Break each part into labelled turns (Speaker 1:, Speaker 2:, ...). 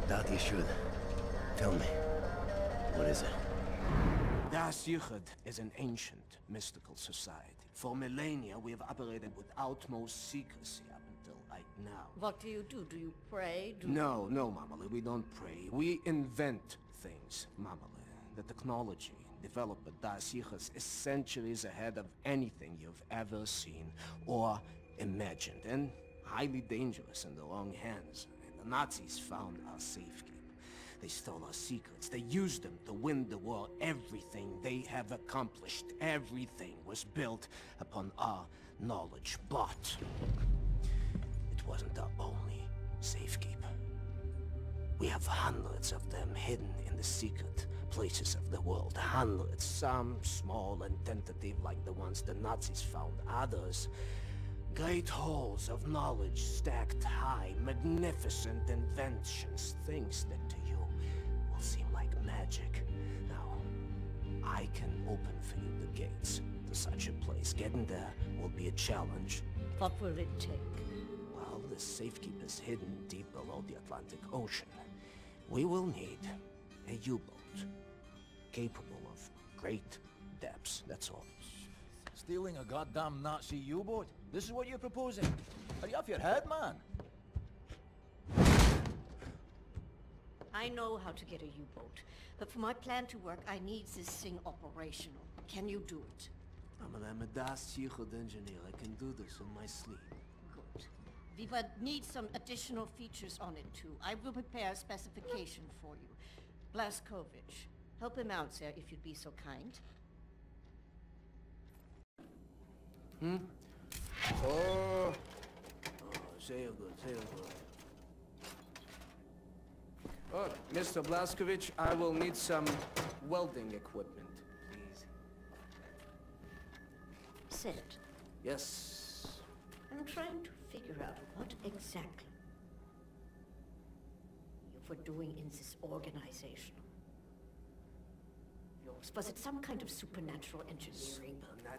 Speaker 1: Doubt you should. Tell me, what is it?
Speaker 2: Das Yichud is an ancient, mystical society. For millennia, we have operated with utmost secrecy up until right now.
Speaker 3: What do? Do you pray?
Speaker 2: No, Mamale, we don't pray. We invent things, Mamale. The technology developed by Das Yichud is centuries ahead of anything you've ever seen or imagined, and highly dangerous in the wrong hands. The Nazis found our safekeeping. They stole our secrets. They used them to win the war. Everything they have accomplished, everything was built upon our knowledge. But it wasn't our only safekeeper. We have hundreds of them hidden in the secret places of the world. Hundreds, some small and tentative like the ones the Nazis found. Others, great halls of knowledge stacked high, magnificent inventions, things that to you will seem like magic. Now, I can open for you the gates to such a place. Getting there will be a challenge.
Speaker 3: What will it take?
Speaker 2: Well, the safekeeper's hidden deep below the Atlantic Ocean. We will need a U-boat capable of great depths, that's all.
Speaker 4: Stealing a goddamn Nazi U-boat? This is what you're proposing? Are you off your head, man?
Speaker 3: I know how to get a U-boat, but for my plan to work, I need this thing operational. Can you do it?
Speaker 2: I'm a Das Yichud engineer. I can do this in my sleep.
Speaker 3: Good. We would need some additional features on it too. I will prepare a specification for you. Blaskovich, help him out, sir, if you'd be so kind.
Speaker 2: Oh, sehr good, sehr good. Oh, Mr. Blaskovich, I will need some welding equipment, please.
Speaker 3: Sit.
Speaker 2: Yes.
Speaker 3: I'm trying to figure out what exactly you were doing in this organization. Yours. Was it some kind of supernatural engineering?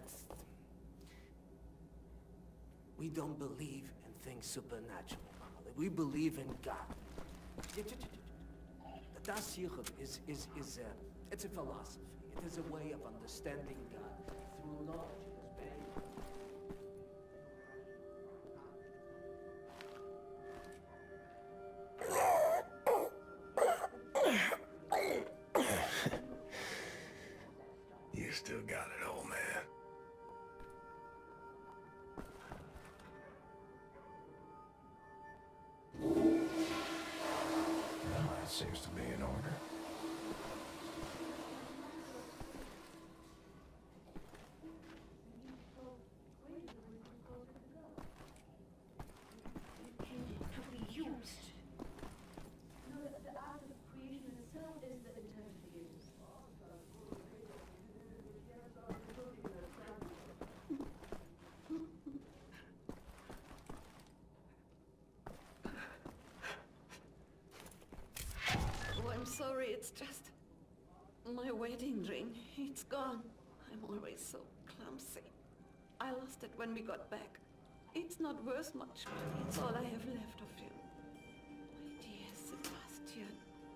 Speaker 2: We don't believe in things supernatural, Mama. We believe in God. The Das Yichud is it's a philosophy. It is a way of understanding God through knowledge.
Speaker 1: You still got it, old man. That seems to be in order.
Speaker 3: To be used.
Speaker 5: The art of creation itself is the intent to use.
Speaker 6: Oh, I'm sorry, it's just my wedding ring. It's gone. I'm always so clumsy. I lost it when we got back. It's not worth much, but it's all I have left of him. My dear Sebastian.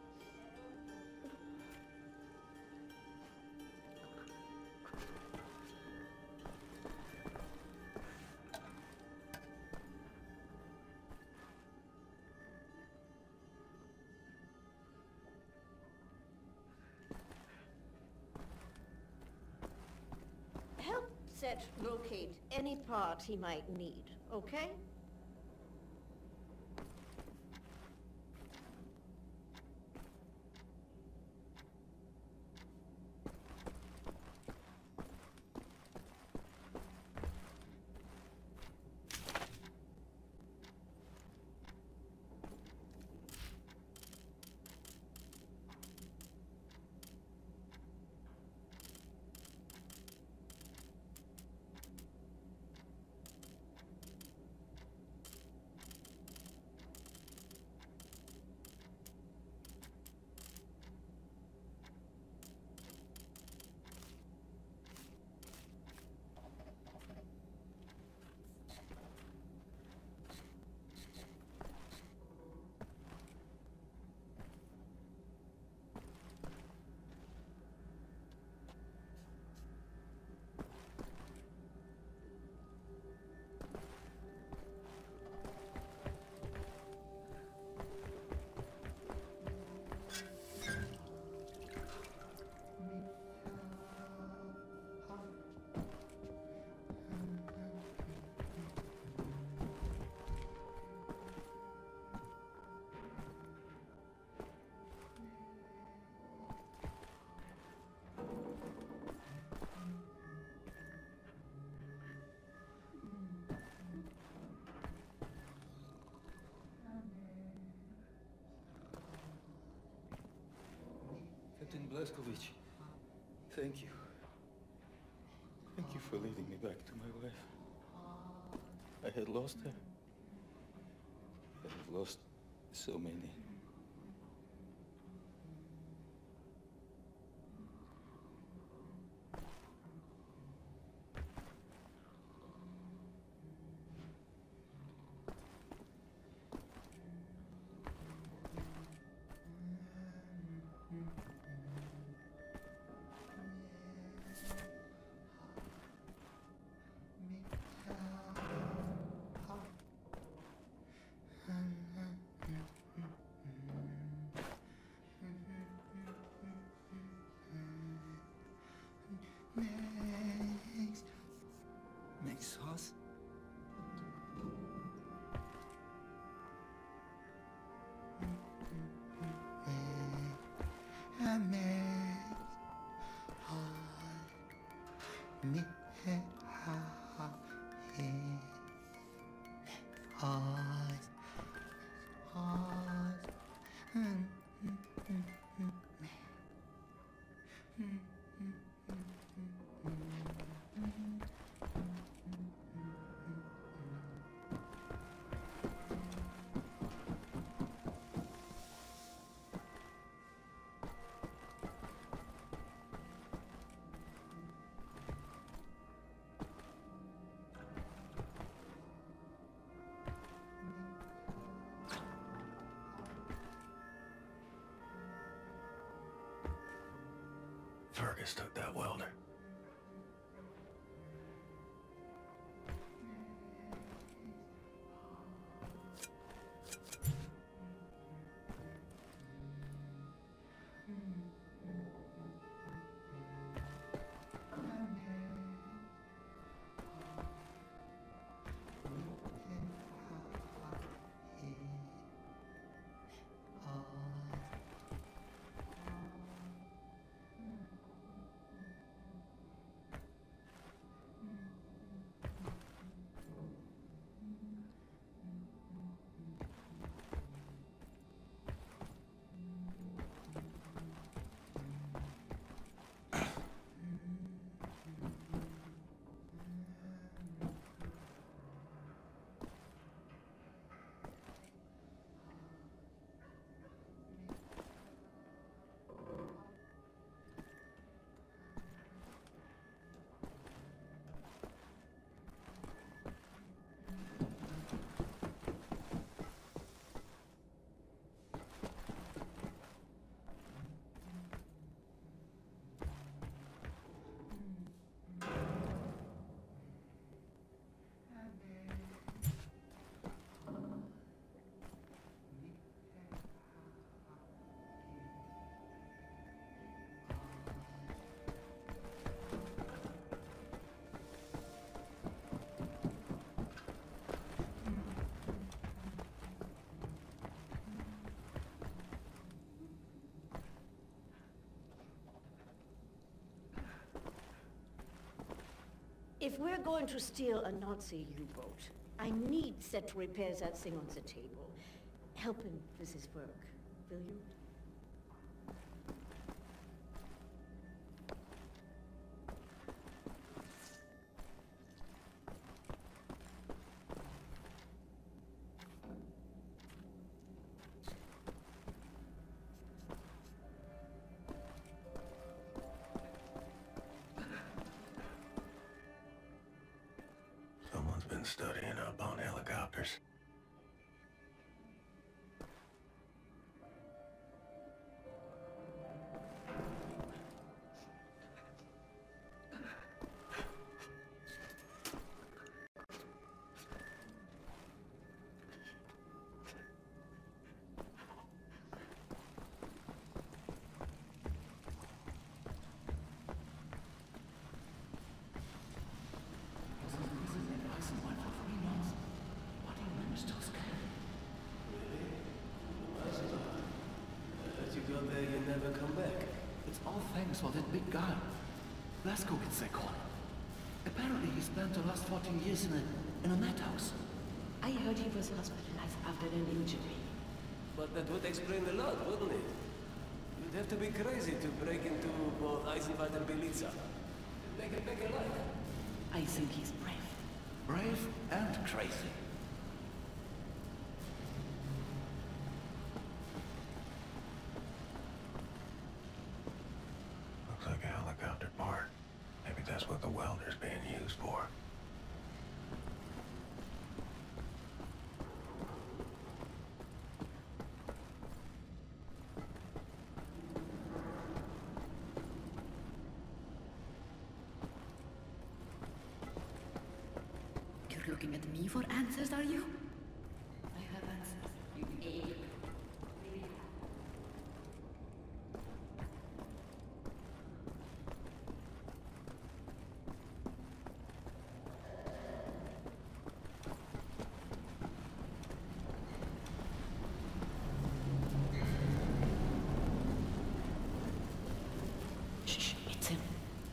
Speaker 3: Help Set locate any part he might need, okay?
Speaker 7: Blazkowicz, thank you. Thank you for leading me back to my wife. I had lost her. I have lost so many.
Speaker 1: Makes sauce?
Speaker 8: Fergus took that welder.
Speaker 3: If we're going to steal a Nazi U-boat, I need Set to repair that thing on the table. Help him with his work, will you?
Speaker 8: Someone's been studying up on helicopters.
Speaker 9: Thanks for that big guy. Blazkowicz, they call him. Apparently he spent the last 14 years in a madhouse.
Speaker 6: I heard he was hospitalized after an injury.
Speaker 1: But that would explain a lot, wouldn't it? You'd
Speaker 4: have to be crazy to break into both Eisenwald and Belitza. Make it bigger life.
Speaker 9: I think he's brave. Brave and crazy.
Speaker 8: Looks like a helicopter part. Maybe that's what the welder's being used for.
Speaker 6: You're looking at me for answers, are you? I have answers, you alien. Shh, it's him.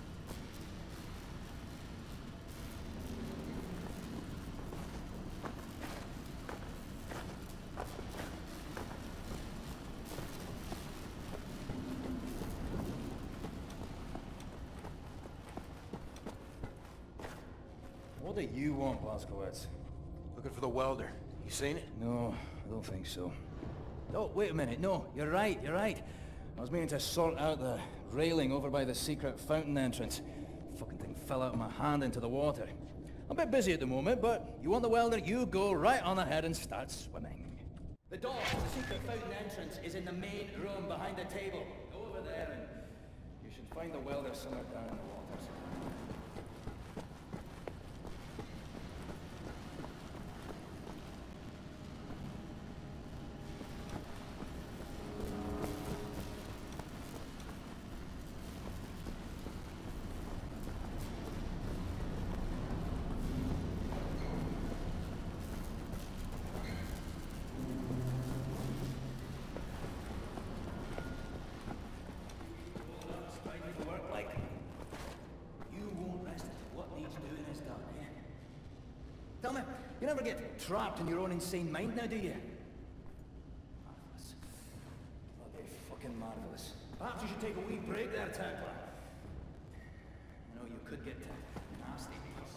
Speaker 10: What do you want, Blazkowicz?
Speaker 1: Looking for the welder. You seen it?
Speaker 10: No, I don't think so. Oh, wait a minute. No, you're right, you're right. I was meaning to sort out the railing over by the secret fountain entrance. Fucking thing fell out of my hand into the water. I'm a bit busy at the moment, but you want the welder, you go right on ahead and start swimming. The door to the secret fountain entrance is in the main room behind the table. Go over there and you should find the welder somewhere down in the waters. Tell me, you never get trapped in your own insane mind now, do you? Marvelous. Bloody fucking marvelous. Perhaps you should take a wee break there, Templar. You know, you could get nasty.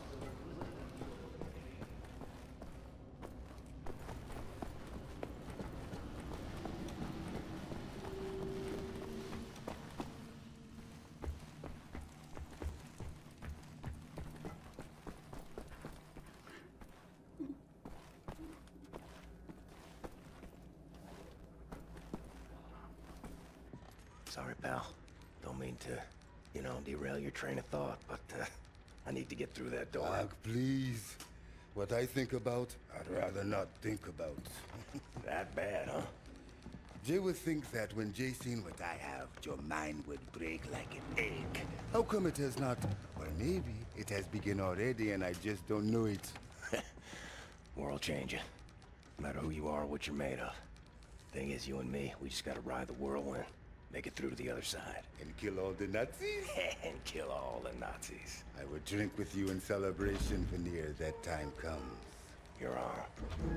Speaker 1: Sorry, pal. Don't mean to, derail your train of thought, but I need to get through that door.
Speaker 11: Doc, please. What I think about, I'd rather not think about.
Speaker 1: That bad, huh?
Speaker 11: Jay would think that when Jay seen what I have, your mind would break like an egg. How come it has not? Or maybe it has begun already and I just don't know it.
Speaker 1: World changing. No matter who you are or what you're made of. Thing is, you and me, we just gotta ride the whirlwind. Make it through to the other side.
Speaker 11: And kill all the Nazis?
Speaker 1: And kill all the Nazis.
Speaker 11: I would drink with you in celebration whenever that time comes.
Speaker 1: Your arm.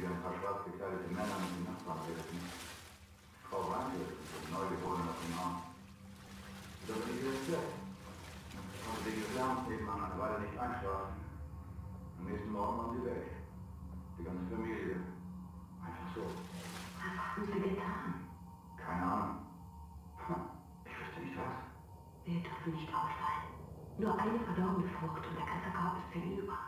Speaker 12: wie ein paar schwarz gekleidete Männer mit den Nachbarn redeten. Frau weinte und Neugeborene auf dem Arm. Da bin ich wieder weg. Ich konnte wegen des Lärms nebenan eine Weile nicht einschlafen. Am nächsten Morgen waren sie weg. Die ganze Familie. Einfach so.
Speaker 13: Was haben Sie getan?
Speaker 12: Keine Ahnung. Ich wüsste nicht was.
Speaker 13: Wir dürfen nicht ausfallen. Nur eine verdorbene Frucht und der ganze Korb ist hinüber.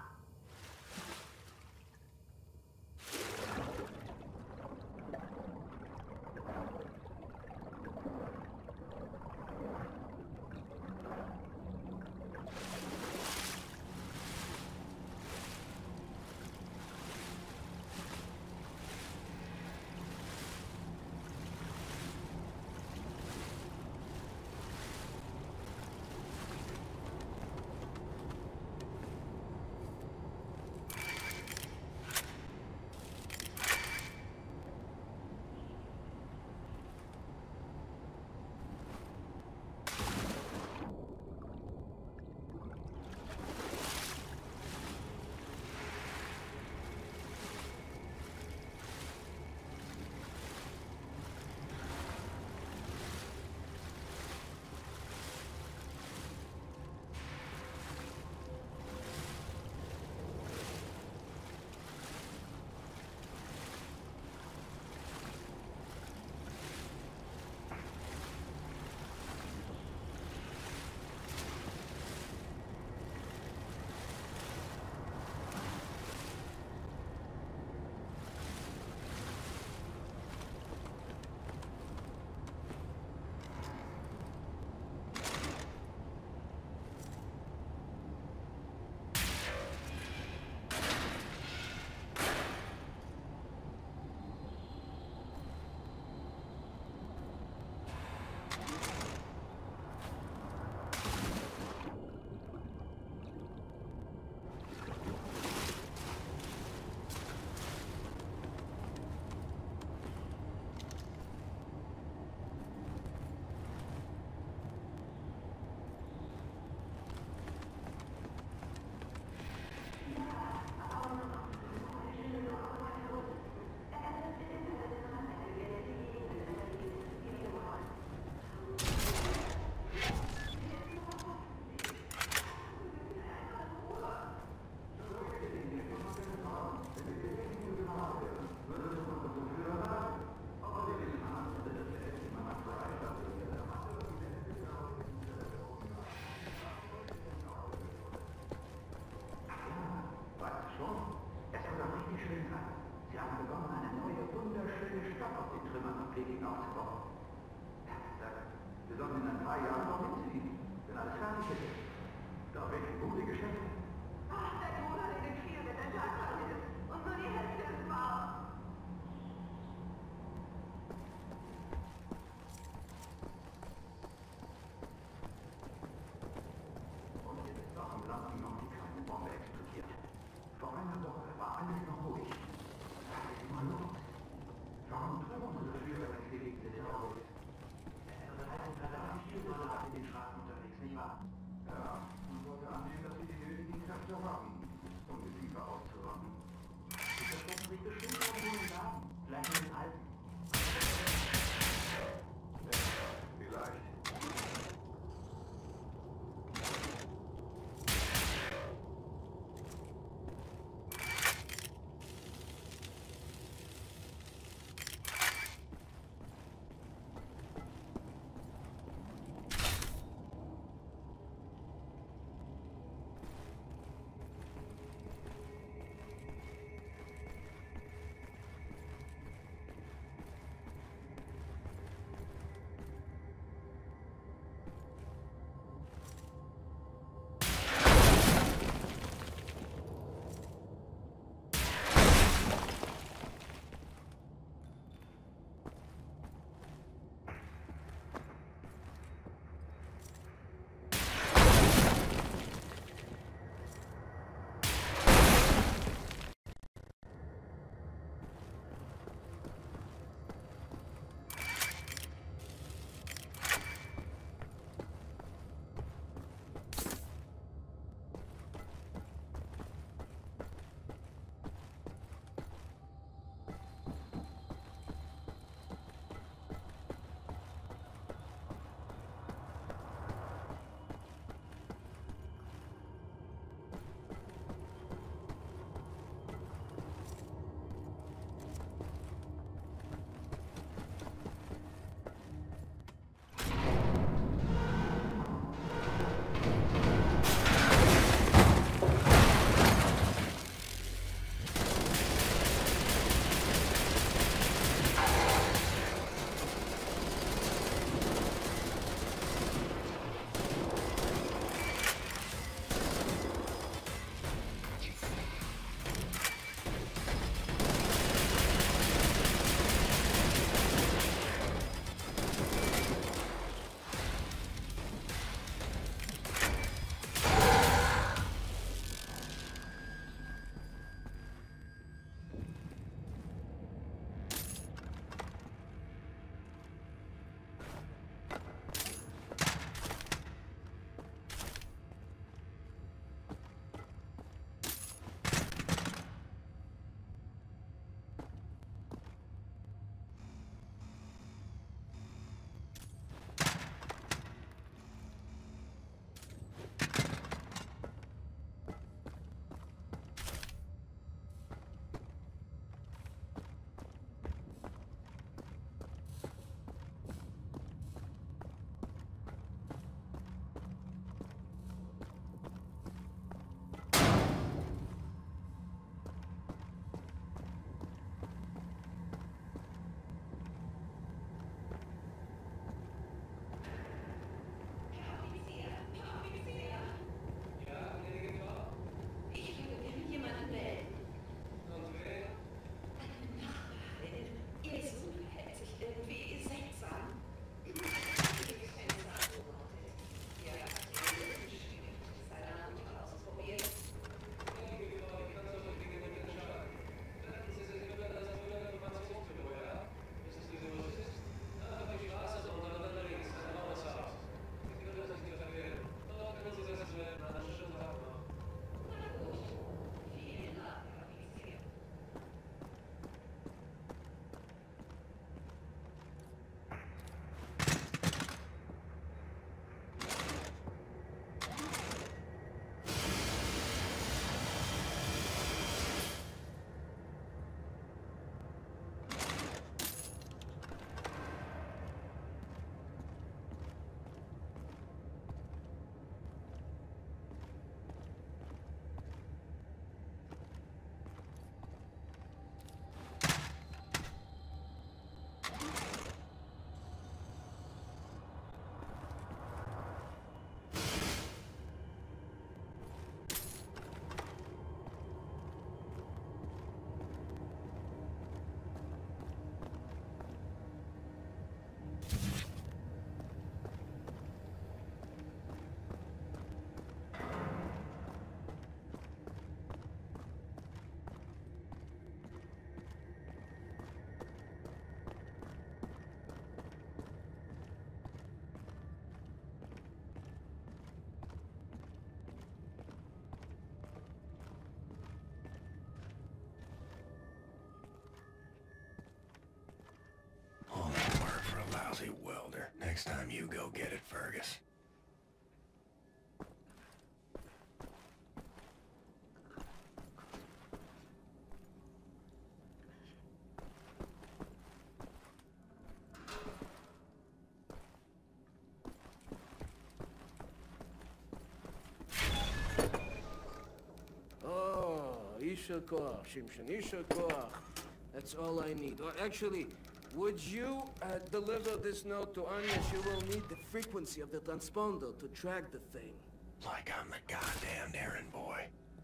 Speaker 2: יישר כוח, שמשון, יישר כוח. That's all I need. Or actually, would you deliver this note to Anya? She will need the frequency of the transponder to track the thing.
Speaker 1: Like I'm the goddamn errand boy.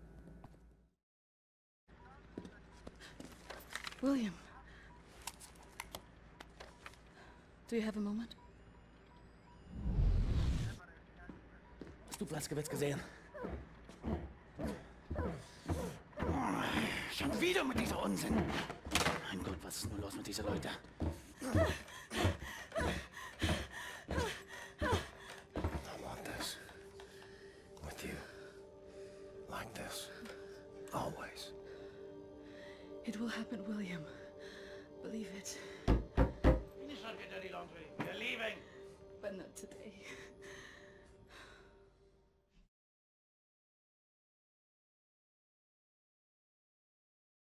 Speaker 14: William. Do you have a moment?
Speaker 10: Hast du Blaskowitz gesehen? Schon wieder mit dieser Unsinn. Mein Gott, was ist nur los mit diesen Leuten?
Speaker 1: I want this. With you. Like this. Always.
Speaker 14: It will happen, William.